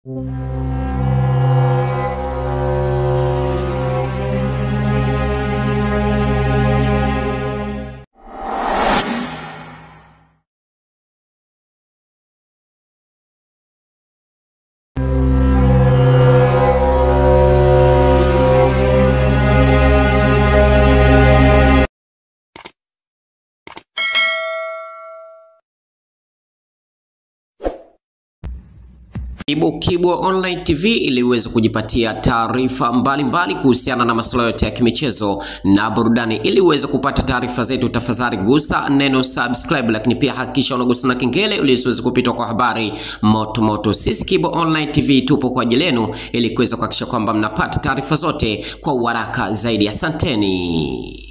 Kibwa Online TV ili uweze kujipatia taarifa mbalimbali kuhusiana na masuala yote ya kimichezo na burudani. Ili uweze kupata taarifa zetu, tafadhali gusa neno subscribe, lakini pia hakikisha unagusa na kengele ili usiweze kupitwa kwa habari moto. Sisi Kibwa Online TV tupo kwa ajili yenu ili kuweza kuhakikisha kwamba mnapata taarifa zote kwa haraka zaidi. Asanteni.